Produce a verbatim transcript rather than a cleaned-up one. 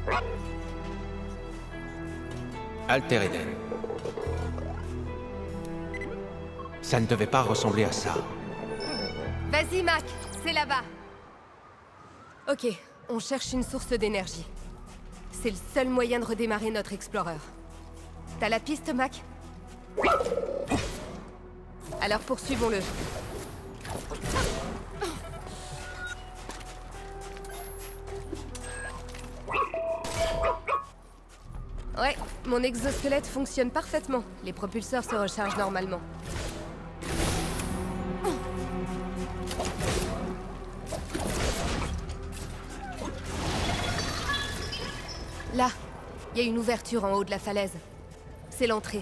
Alter Eden. Ça ne devait pas ressembler à ça. Vas-y, Mac, c'est là-bas. Ok, on cherche une source d'énergie. C'est le seul moyen de redémarrer notre Explorer. T'as la piste, Mac? Alors poursuivons-le. Ouais, mon exosquelette fonctionne parfaitement. Les propulseurs se rechargent normalement. Là, il y a une ouverture en haut de la falaise. C'est l'entrée.